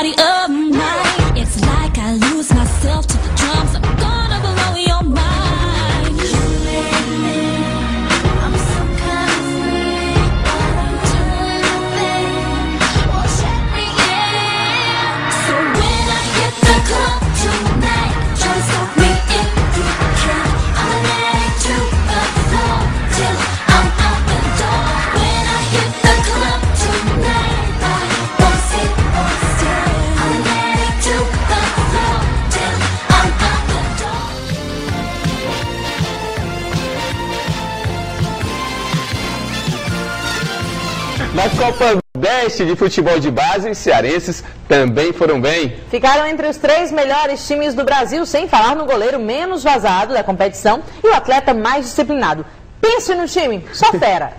body of mine. It's like I lose myself to the drums. I'm gonna blow your mind. You and me, I'm some kind of freak, but I'm turning thing. Won't shut me in. So when I hit the club tonight, try to stop me if you can. I'ma let it to the floor till I'm out the door. When I hit the club tonight, I won't sit or stay. I'ma let it to the floor till I'm out the door. Na Copa Nordeste de futebol de base, cearenses também foram bem. Ficaram entre os 3 melhores times do Brasil, sem falar no goleiro menos vazado da competição e o atleta mais disciplinado. Pense no time, só fera.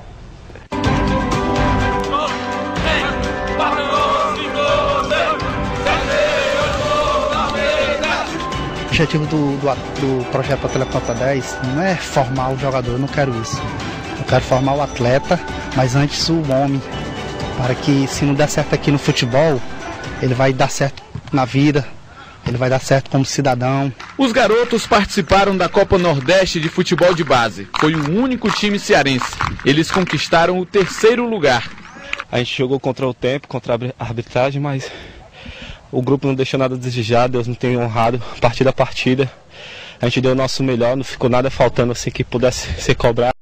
O objetivo do projeto Atleta Nota 10 não é formar o jogador, eu não quero isso. Eu quero formar o atleta, mas antes o homem, para que se não der certo aqui no futebol, ele vai dar certo na vida, ele vai dar certo como cidadão. Os garotos participaram da Copa Nordeste de futebol de base. Foi o único time cearense. Eles conquistaram o 3º lugar. A gente jogou contra o tempo, contra a arbitragem, mas o grupo não deixou nada a desejar, Deus nos tem honrado partida a partida. A gente deu o nosso melhor, não ficou nada faltando assim que pudesse ser cobrado.